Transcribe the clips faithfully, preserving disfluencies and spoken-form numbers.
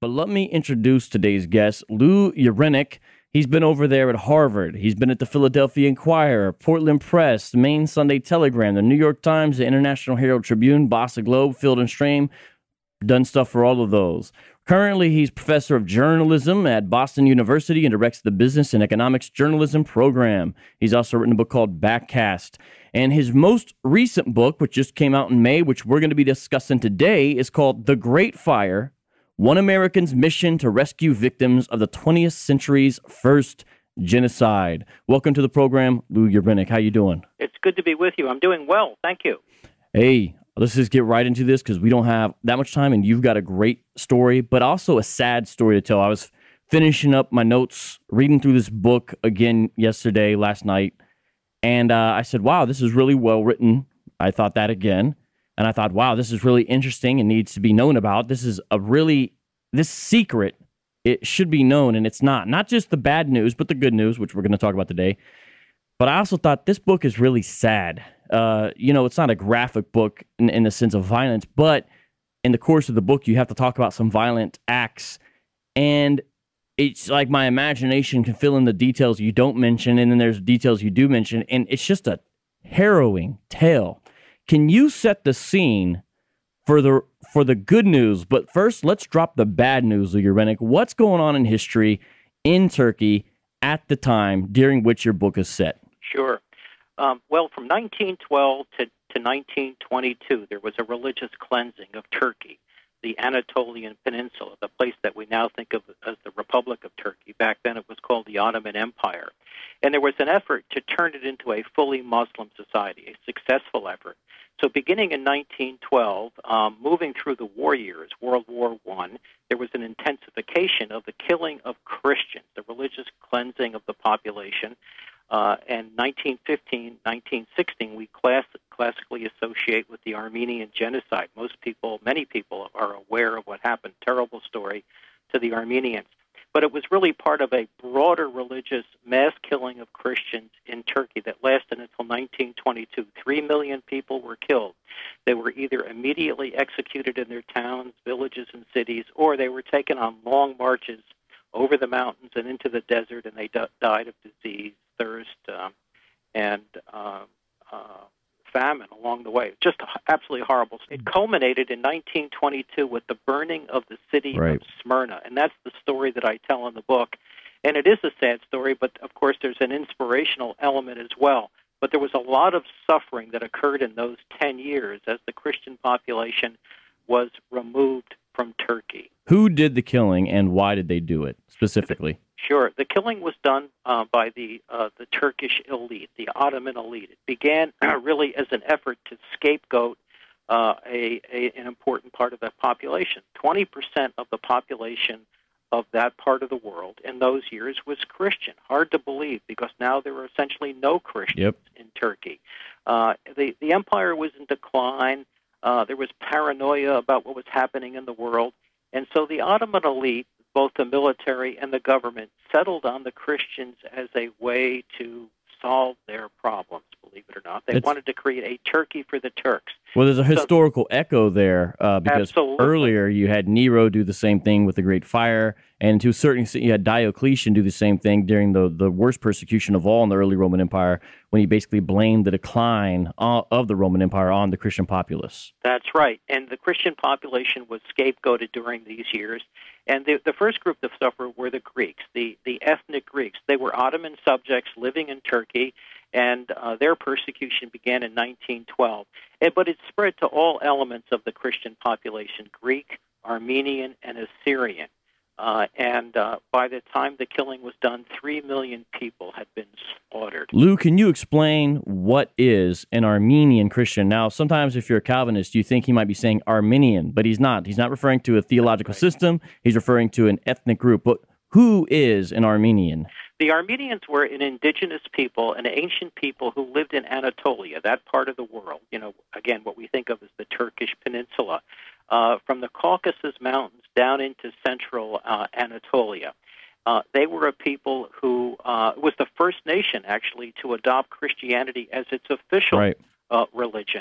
But let me introduce today's guest, Lou Urenick. He's been over there at Harvard. He's been at the Philadelphia Inquirer, Portland Press, the Maine Sunday Telegram, the New York Times, the International Herald Tribune, Boston Globe, Field and Stream. Done stuff for all of those. Currently, he's professor of journalism at Boston University and directs the Business and Economics Journalism program. He's also written a book called Backcast. And his most recent book, which just came out in May, which we're going to be discussing today, is called The Great Fire, One American's Mission to Rescue Victims of the twentieth Century's First Genocide. Welcome to the program, Lou Urenick. How you doing? It's good to be with you. I'm doing well. Thank you. Hey, let's just get right into this because we don't have that much time, and you've got a great story, but also a sad story to tell. I was finishing up my notes, reading through this book again yesterday, last night, and uh, I said, wow, this is really well written. I thought that again, and I thought, wow, this is really interesting and needs to be known about. This is a really, this secret, it should be known, and it's not. Not just the bad news, but the good news, which we're going to talk about today. But I also thought this book is really sad. Uh, you know, it's not a graphic book in, in the sense of violence, but in the course of the book, you have to talk about some violent acts. And it's like my imagination can fill in the details you don't mention, and then there's details you do mention, and it's just a harrowing tale. Can you set the scene for the for the good news? But first, let's drop the bad news, Lou Urenick. What's going on in history in Turkey at the time during which your book is set? Sure. Um, well, from nineteen twelve to, to nineteen twenty-two, there was a religious cleansing of Turkey, the Anatolian Peninsula, the place that we now think of as the Republic of Turkey. Back then it was called the Ottoman Empire. And there was an effort to turn it into a fully Muslim society, a successful effort. So beginning in nineteen twelve, um, moving through the war years, World War One, there was an intensification of the killing of Christians, the religious cleansing of the population. Uh, and nineteen fifteen, nineteen sixteen, we class, classically associate with the Armenian genocide. Most people, many people are aware of what happened. Terrible story to the Armenians. But it was really part of a broader religious mass killing of Christians in Turkey that lasted until nineteen twenty-two. Three million people were killed. They were either immediately executed in their towns, villages, and cities, or they were taken on long marches over the mountains and into the desert, and they d- died of disease, thirst, um, and uh, uh, famine along the way. Just absolutely horrible. It culminated in nineteen twenty-two with the burning of the city right. of Smyrna, and that's the story that I tell in the book. And it is a sad story, but of course there's an inspirational element as well. But there was a lot of suffering that occurred in those ten years as the Christian population was removed from Turkey. Who did the killing, and why did they do it specifically? Sure. The killing was done uh, by the uh, the Turkish elite, the Ottoman elite. It began uh, really as an effort to scapegoat uh, a, a an important part of the population. twenty percent of the population of that part of the world in those years was Christian. Hard to believe because now there are essentially no Christians yep. in Turkey. Uh, the, the empire was in decline. Uh, there was paranoia about what was happening in the world. And so the Ottoman elite, both the military and the government, settled on the Christians as a way to solve their problems, believe it or not. They it's, wanted to create a Turkey for the Turks. Well, there's a historical so, echo there uh, because absolutely. earlier you had Nero do the same thing with the Great Fire, and to a certain extent you had Diocletian do the same thing during the, the worst persecution of all in the early Roman Empire when he basically blamed the decline of the Roman Empire on the Christian populace. That's right, and the Christian population was scapegoated during these years. And the, the first group to suffer were the Greeks, the, the ethnic Greeks. They were Ottoman subjects living in Turkey, and uh, their persecution began in nineteen twelve. And, but it spread to all elements of the Christian population, Greek, Armenian, and Assyrian. Uh, and uh, by the time the killing was done, three million people had been slaughtered. Lou, can you explain what is an Armenian Christian? Now, sometimes if you're a Calvinist, you think he might be saying Arminian, but he's not. He's not referring to a theological right. system. He's referring to an ethnic group. But who is an Armenian? The Armenians were an indigenous people, an ancient people who lived in Anatolia, that part of the world. You know, again, what we think of as the Turkish peninsula. Uh, from the Caucasus Mountains down into central uh, Anatolia. Uh, they were a people who uh, was the first nation, actually, to adopt Christianity as its official right. uh, religion.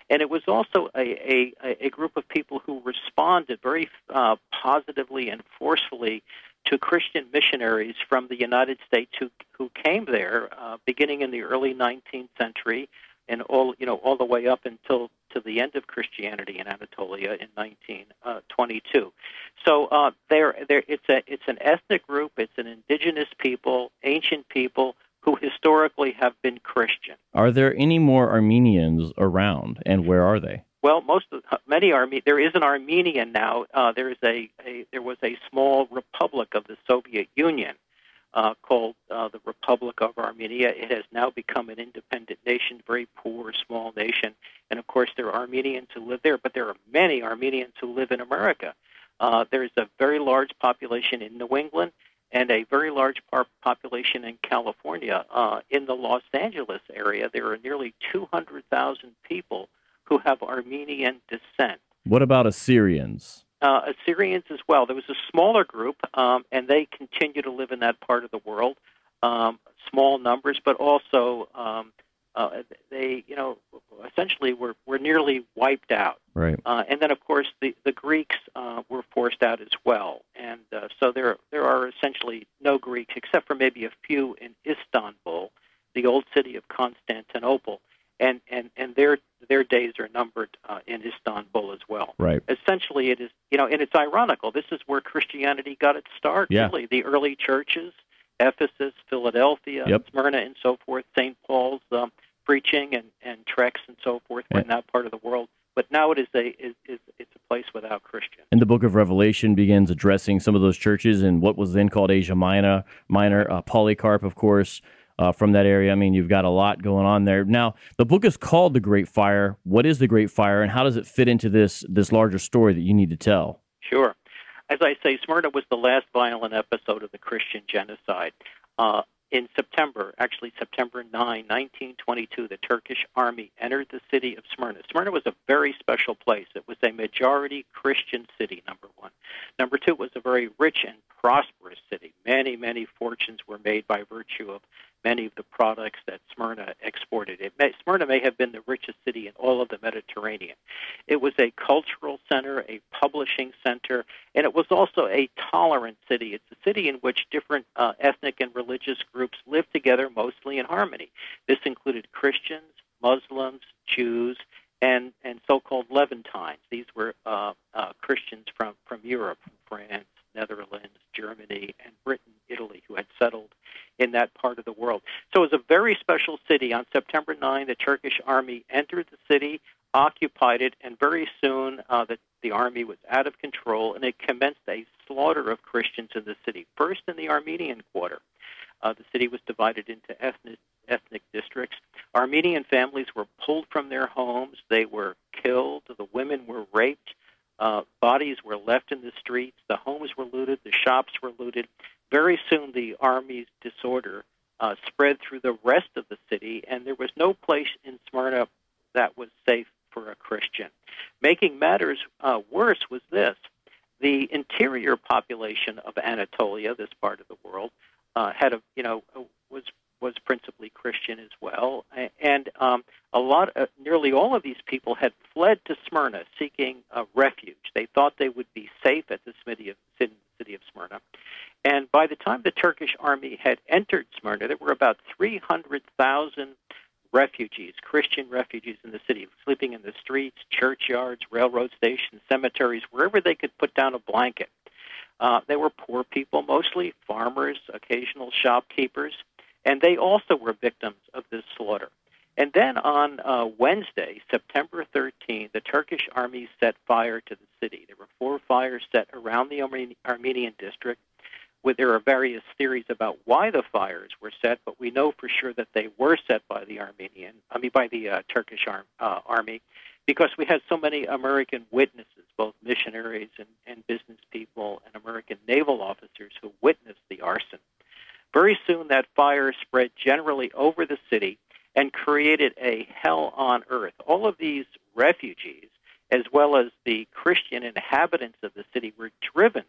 And it was also a, a, a group of people who responded very uh, positively and forcefully to Christian missionaries from the United States who who came there uh, beginning in the early nineteenth century and all you know all the way up until to the end of Christianity in Anatolia in nineteen twenty-two. So uh, there there it's a it's an ethnic group, it's an indigenous people, ancient people who historically have been Christian. Are there any more Armenians around, and where are they? Well, most of many Arme- there is an Armenian now. Uh, there is a, a there was a small republic of the Soviet Union uh, called uh, the Republic of Armenia. It has now become an independent nation, very poor, small nation, and of course there are Armenians who live there. But there are many Armenians who live in America. Uh, there is a very large population in New England and a very large par- population in California. Uh, in the Los Angeles area, there are nearly two hundred thousand people who have Armenian descent. What about Assyrians? Uh, Assyrians as well. There was a smaller group, um, and they continue to live in that part of the world. Um, small numbers, but also um, uh, they, you know, essentially were, were nearly wiped out. Right. Uh, and then, of course, the the Greeks uh, were forced out as well. And uh, so there there are essentially no Greeks except for maybe a few in Istanbul, the old city of Constantinople. And, and, and their their days are numbered uh, in Istanbul as well. Right. Essentially, it is, you know, and it's ironical. This is where Christianity got its start, yeah. really. The early churches, Ephesus, Philadelphia, yep. Smyrna, and so forth, Saint Paul's um, preaching and, and treks and so forth were in that part of the world. But now it is a is, is it's a place without Christians. And the book of Revelation begins addressing some of those churches in what was then called Asia Minor, Minor uh, Polycarp, of course. Uh, from that area. I mean, you've got a lot going on there. Now, the book is called The Great Fire. What is the Great Fire, and how does it fit into this this larger story that you need to tell? Sure. As I say, Smyrna was the last violent episode of the Christian genocide. Uh, in September, actually September ninth, nineteen twenty-two, the Turkish army entered the city of Smyrna. Smyrna was a very special place. It was a majority Christian city, number one. Number two, it was a very rich and prosperous city. Many, many fortunes were made by virtue of many of the products that Smyrna exported. It may, Smyrna may have been the richest city in all of the Mediterranean. It was a cultural center, a publishing center, and it was also a tolerant city. It's a city in which different uh, ethnic and religious groups lived together mostly in harmony. This included Christians, Muslims, Jews, and, and so-called Levantines. These were uh, uh, Christians from, from Europe, from France, Netherlands, Germany, and Britain, Italy, who had settled in that part of the world. So it was a very special city. On September ninth, the Turkish army entered the city, occupied it, and very soon uh, the, the army was out of control, and it commenced a slaughter of Christians in the city, first in the Armenian quarter. Uh, the city was divided into ethnic, ethnic districts. Armenian families were pulled from their homes. They were killed. The women were raped. Uh, bodies were left in the streets. The homes were looted. The shops were looted. Very soon, the army's disorder uh, spread through the rest of the city, and there was no place in Smyrna that was safe for a Christian. Making matters uh, worse was this. The interior population of Anatolia, this part of the world, uh, had a, you know, was was principally Christian as well, and um, a lot, uh, nearly all of these people had fled to Smyrna seeking uh, refuge. They thought they would be safe at the city of, city of Smyrna, and by the time the Turkish army had entered Smyrna, there were about three hundred thousand refugees, Christian refugees in the city, sleeping in the streets, churchyards, railroad stations, cemeteries, wherever they could put down a blanket. Uh, they were poor people, mostly farmers, occasional shopkeepers, and they also were victims of this slaughter. And then on uh, Wednesday, September thirteenth, the Turkish army set fire to the city. There were four fires set around the Arme- Armenian district. Where there are various theories about why the fires were set, but we know for sure that they were set by the Armenian, I mean by the uh, Turkish arm, uh, army, because we had so many American witnesses, both missionaries and, and business people and American naval officers who witnessed the arson. Very soon that fire spread generally over the city and created a hell on earth. All of these refugees, as well as the Christian inhabitants of the city, were driven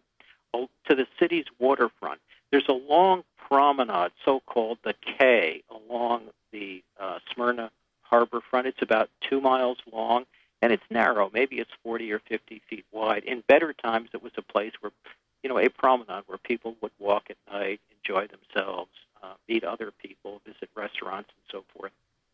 to the city's waterfront. There's a long promenade, so-called the K, along the uh, Smyrna harbor front. It's about two miles long, and it's narrow. Maybe it's forty or fifty feet wide. In better times, it was a place where, you know, a promenade where people would walk at night, enjoy themselves, uh, meet other people, visit restaurants, and so forth.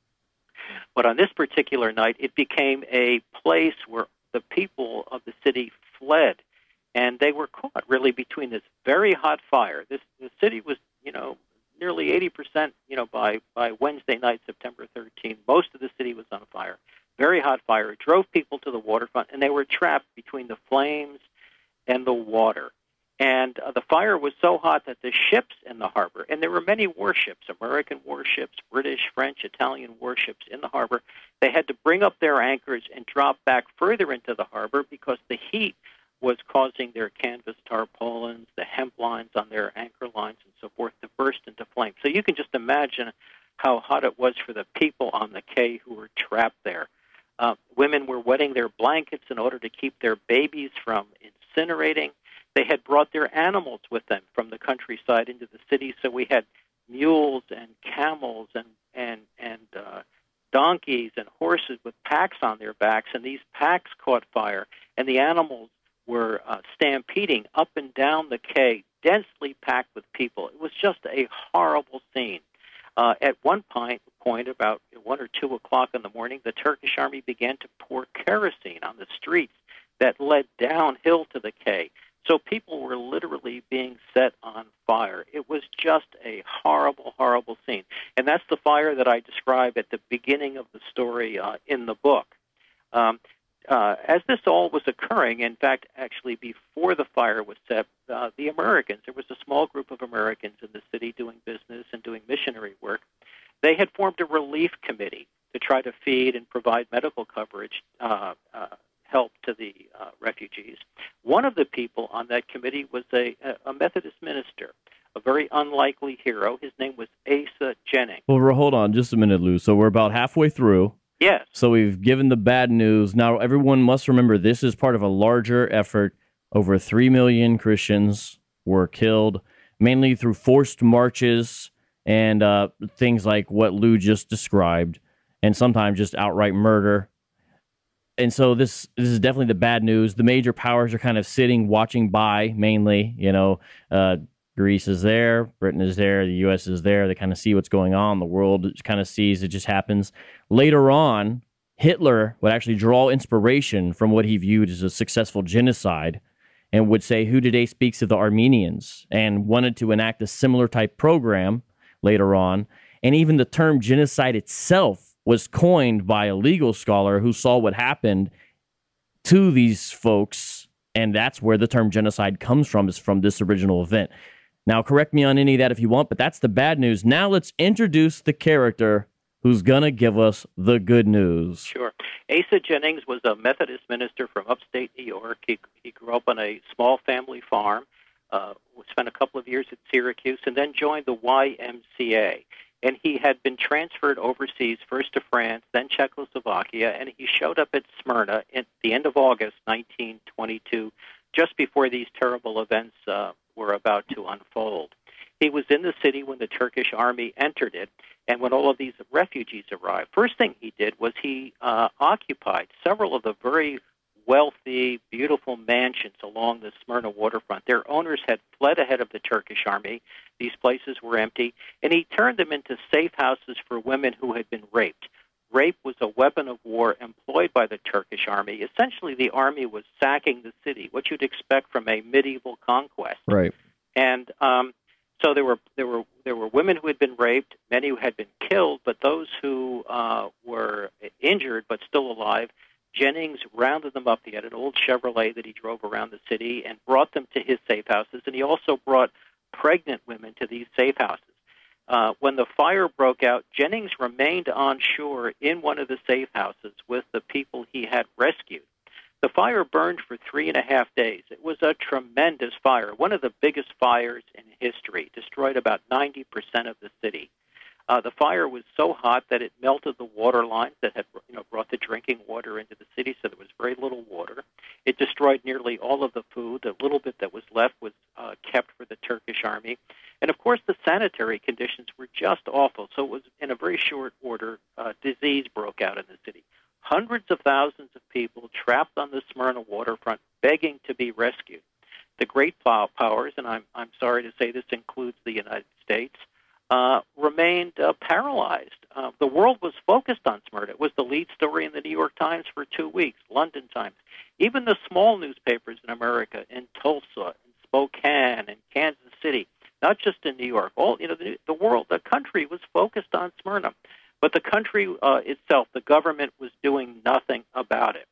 But on this particular night, it became a place where the people of the city fled, and they were caught really between this very hot fire. This the city was, you know, nearly eighty percent, you know, by, by Wednesday night, September thirteenth. Most of the city was on fire. Very hot fire. It drove people to the waterfront, and they were trapped between the flames and the water. And uh, the fire was so hot that the ships in the harbor, and there were many warships, American warships, British, French, Italian warships in the harbor, they had to bring up their anchors and drop back further into the harbor because the heat was causing their canvas tarpaulins, the hemp lines on their anchor lines, and so forth to burst into flame. So you can just imagine how hot it was for the people on the quay who were trapped there. Uh, women were wetting their blankets in order to keep their babies from incinerating. They had brought their animals with them from the countryside into the city, so we had mules and camels and and and uh, donkeys and horses with packs on their backs, and these packs caught fire, and the animals were uh, stampeding up and down the quay, densely packed with people. It was just a horrible scene. Uh, at one point, point, about one or two o'clock in the morning, the Turkish army began to pour kerosene on the streets that led downhill to the quay. So people were literally being set on fire. It was just a horrible, horrible scene. And that's the fire that I describe at the beginning of the story uh, in the book. Um, uh, as this all was occurring, in fact, actually before the fire was set, uh, the Americans, there was a small group of Americans in the city doing business and doing missionary work. They had formed a relief committee to try to feed and provide medical coverage uh, uh help to the uh, refugees. One of the people on that committee was a, a Methodist minister, a very unlikely hero. His name was Asa Jennings. Well, hold on just a minute, Lou. So we're about halfway through. Yes. So we've given the bad news. Now, everyone must remember this is part of a larger effort. Over three million Christians were killed, mainly through forced marches and uh, things like what Lou just described, and sometimes just outright murder. And so this this is definitely the bad news. The major powers are kind of sitting, watching by, mainly. You know, uh, Greece is there, Britain is there, the U S is there. They kind of see what's going on. The world kind of sees it just happens. Later on, Hitler would actually draw inspiration from what he viewed as a successful genocide and would say Hudede speaks of the Armenians and wanted to enact a similar type program later on. And even the term genocide itself was coined by a legal scholar who saw what happened to these folks, and that's where the term genocide comes from, is from this original event. Now, correct me on any of that if you want, but that's the bad news. Now let's introduce the character who's going to give us the good news. Sure. Asa Jennings was a Methodist minister from upstate New York. He, he grew up on a small family farm, uh, spent a couple of years at Syracuse, and then joined the Y M C A. And he had been transferred overseas, first to France, then Czechoslovakia, and he showed up at Smyrna at the end of August nineteen twenty-two, just before these terrible events uh, were about to unfold. He was in the city when the Turkish army entered it, and when all of these refugees arrived. First thing he did was he uh, occupied several of the very wealthy, beautiful mansions along the Smyrna waterfront. Their owners had fled ahead of the Turkish army. These places were empty, and he turned them into safe houses for women who had been raped. Rape was a weapon of war employed by the Turkish army. Essentially, the army was sacking the city, what you'd expect from a medieval conquest. Right. And um, so there were there were there were women who had been raped, many who had been killed, but those who uh, were injured but still alive, Jennings rounded them up. He had an old Chevrolet that he drove around the city and brought them to his safe houses, and he also brought pregnant women to these safe houses. Uh, when the fire broke out, Jennings remained on shore in one of the safe houses with the people he had rescued. The fire burned for three and a half days. It was a tremendous fire, one of the biggest fires in history, destroyed about ninety percent of the city. Uh, the fire was so hot that it melted the water lines that had, you know, brought the drinking water into the city, so there was very little water. It destroyed nearly all of the food. The little bit that was left was uh, kept for the Turkish army. And, of course, the sanitary conditions were just awful. So it was in a very short order, uh, disease broke out in the city. Hundreds of thousands of people trapped on the Smyrna waterfront begging to be rescued. The great powers, and I'm, I'm sorry to say this includes the United States, uh, remained uh, paralyzed. Uh, the world was focused on Smyrna. It was the lead story in the New York Times for two weeks, London Times. Even the small newspapers in America, in Tulsa, in Spokane, in Kansas City, not just in New York, all you know, the, the world, the country was focused on Smyrna. But the country uh, itself, the government, was doing nothing about it.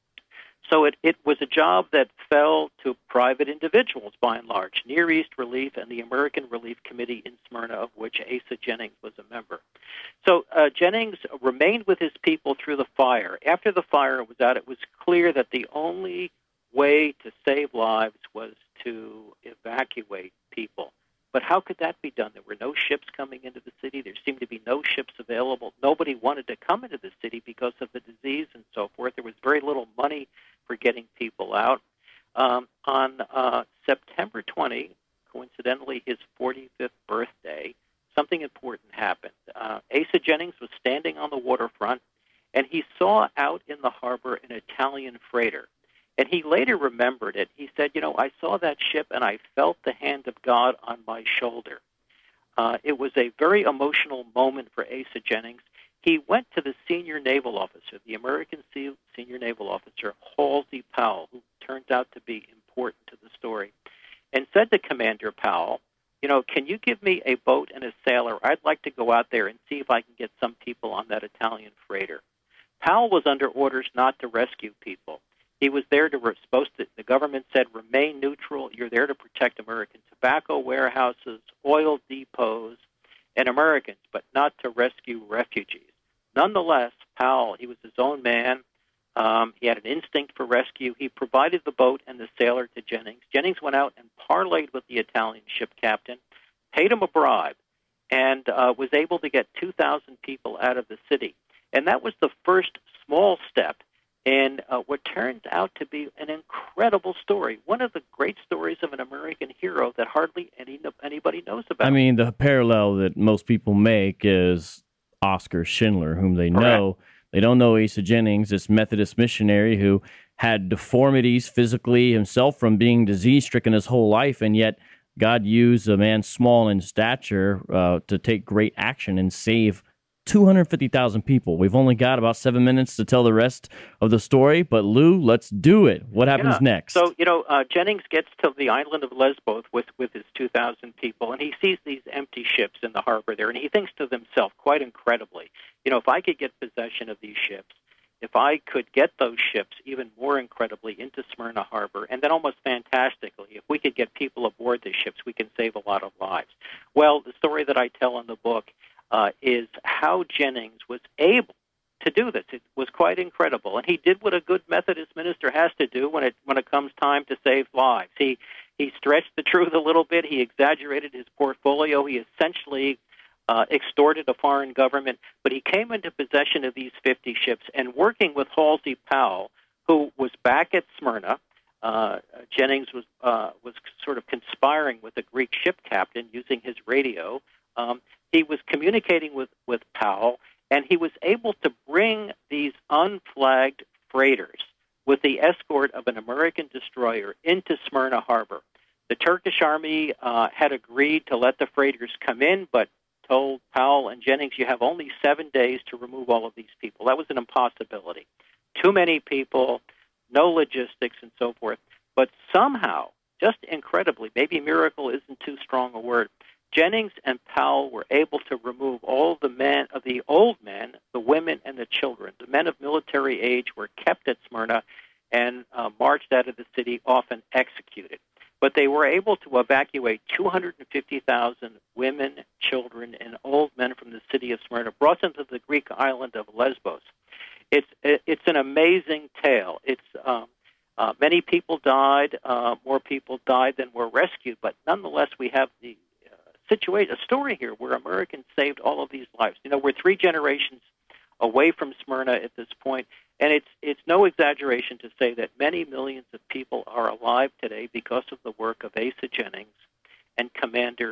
So it, it was a job that fell to private individuals, by and large, Near East Relief and the American Relief Committee in Smyrna, of which Asa Jennings was a member. So uh, Jennings remained with his people through the fire. After the fire was out, it was clear that the only way to save lives was to evacuate people. But how could that be done? There were no ships coming into the city. There seemed to be no ships available. Nobody wanted to come into the city because of the disease and so forth. There was very little money for getting people out. Um, on uh, September twentieth, coincidentally his forty-fifth birthday, something important happened. Uh, Asa Jennings was standing on the waterfront, and he saw out in the harbor an Italian freighter. And he later remembered it. He said, you know, I saw that ship and I felt the hand of God on my shoulder. Uh, it was a very emotional moment for Asa Jennings. He went to the senior naval officer, the American senior naval officer, Halsey Powell, who turns out to be important to the story, and said to Commander Powell, you know, can you give me a boat and a sailor? I'd like to go out there and see if I can get some people on that Italian freighter. Powell was under orders not to rescue people. He was there to, were supposed to, the government said, remain neutral. You're there to protect American tobacco warehouses, oil depots, and Americans, but not to rescue refugees. Nonetheless, Powell, he was his own man. Um, he had an instinct for rescue. He provided the boat and the sailor to Jennings. Jennings went out and parlayed with the Italian ship captain, paid him a bribe, and uh, was able to get two thousand people out of the city. And that was the first small step in uh, what turns out to be an incredible story, one of the great stories of an American hero that hardly any anybody knows about. I mean, the parallel that most people make is Oscar Schindler, whom they know. Correct. They don't know Asa Jennings, this Methodist missionary who had deformities physically himself from being disease-stricken his whole life, and yet God used a man small in stature uh, to take great action and save two hundred fifty thousand people. We've only got about seven minutes to tell the rest of the story, but Lou, let's do it. What happens yeah. next? So, you know, uh, Jennings gets to the island of Lesbos with, with his two thousand people, and he sees these empty ships in the harbor there, and he thinks to himself, quite incredibly, you know, if I could get possession of these ships, if I could get those ships even more incredibly into Smyrna Harbor, and then almost fantastically, if we could get people aboard the ships, we can save a lot of lives. Well, the story that I tell in the book Uh, is how Jennings was able to do this. It was quite incredible, and he did what a good Methodist minister has to do when it when it comes time to save lives. He he stretched the truth a little bit. He exaggerated his portfolio. He essentially uh, extorted a foreign government, but he came into possession of these fifty ships, and working with Halsey Powell, who was back at Smyrna. Uh, Jennings was uh, was sort of conspiring with the Greek ship captain using his radio. Um, he was communicating with, with Powell, and he was able to bring these unflagged freighters with the escort of an American destroyer into Smyrna Harbor. The Turkish army uh, had agreed to let the freighters come in, but told Powell and Jennings, you have only seven days to remove all of these people. That was an impossibility. Too many people, no logistics, and so forth. But somehow, just incredibly, maybe miracle isn't too strong a word, Jennings and Powell were able to remove all the men of the old men, the women, and the children. The men of military age were kept at Smyrna and uh, marched out of the city, often executed. But they were able to evacuate two hundred fifty thousand women, children, and old men from the city of Smyrna, brought them to the Greek island of Lesbos. It's it's an amazing tale. It's um, uh, many people died, uh, more people died than were rescued, but nonetheless, we have the situation, a story here where Americans saved all of these lives. You know, we're three generations away from Smyrna at this point, and it's it's no exaggeration to say that many millions of people are alive today because of the work of Asa Jennings and Commander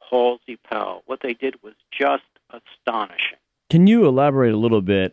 Halsey Powell. What they did was just astonishing. Can you elaborate a little bit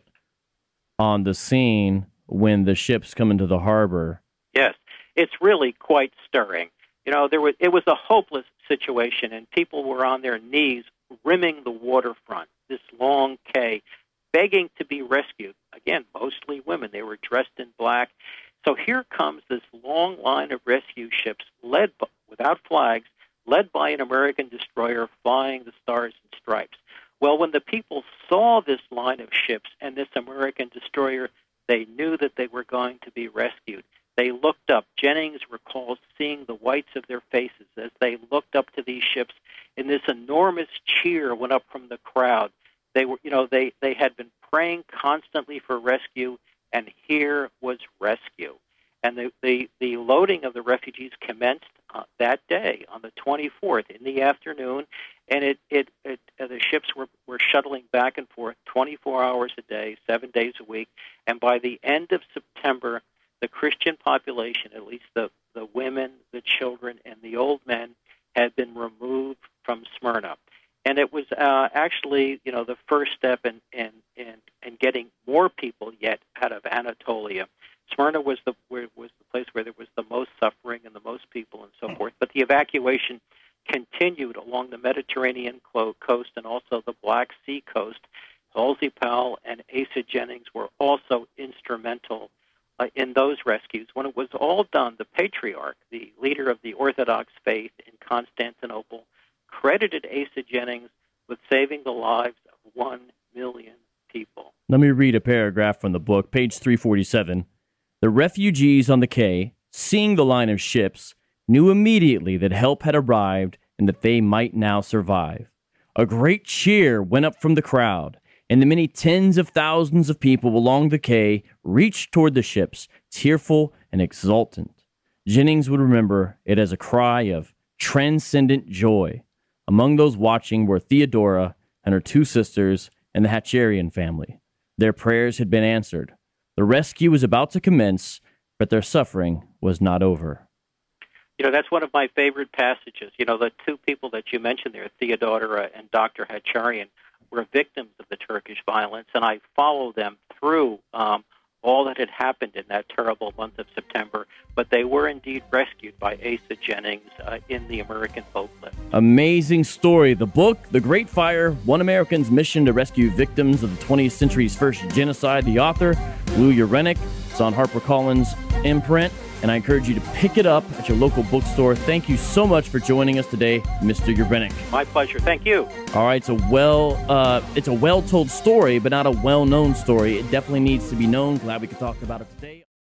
on the scene when the ships come into the harbor? Yes, it's really quite stirring. You know, there was it was a hopeless situation, and people were on their knees rimming the waterfront, this long quay, begging to be rescued. Again, mostly women. They were dressed in black. So here comes this long line of rescue ships, led by, without flags, led by an American destroyer flying the Stars and Stripes. Well, when the people saw this line of ships and this American destroyer, they knew that they were going to be rescued. They looked up. Jennings recalls seeing the whites of their faces as they looked up to these ships, and this enormous cheer went up from the crowd. They were, you know, they, they had been praying constantly for rescue, and here was rescue. And the, the, the loading of the refugees commenced uh, that day on the twenty-fourth in the afternoon, and it, it, it uh, the ships were, were shuttling back and forth twenty-four hours a day, seven days a week. And by the end of September, the Christian population, at least the, the women, the children, and the old men, had been removed from Smyrna. And it was uh, actually, you know, the first step in, in, in, in getting more people yet out of Anatolia. Smyrna was the where, was the place where there was the most suffering and the most people and so forth. But the evacuation continued along the Mediterranean coast and also the Black Sea coast. Halsey Powell and Asa Jennings were also instrumental uh, in those rescues. When it was all done, the patriarch, the leader of the Orthodox faith in Constantinople, credited Asa Jennings with saving the lives of one million people. Let me read a paragraph from the book, page three forty-seven. The refugees on the quay, seeing the line of ships, knew immediately that help had arrived and that they might now survive. A great cheer went up from the crowd, and the many tens of thousands of people along the quay reached toward the ships, tearful and exultant. Jennings would remember it as a cry of transcendent joy. Among those watching were Theodora and her two sisters and the Hatcharian family. Their prayers had been answered. The rescue was about to commence, but their suffering was not over. You know, that's one of my favorite passages. You know, the two people that you mentioned there, Theodora and Doctor Hatcharian, were victims of the Turkish violence, and I followed them through um, all that had happened in that terrible month of September, but they were indeed rescued by Asa Jennings uh, in the American boat lift. Amazing story. The book, The Great Fire, One American's Mission to Rescue Victims of the twentieth Century's First Genocide. The author, Lou Urenick. It's on HarperCollins imprint, and I encourage you to pick it up at your local bookstore. Thank you so much for joining us today, Mister Urenick. My pleasure. Thank you. All right, it's a well, uh, it's a well-told story, but not a well-known story. It definitely needs to be known. Glad we could talk about it today.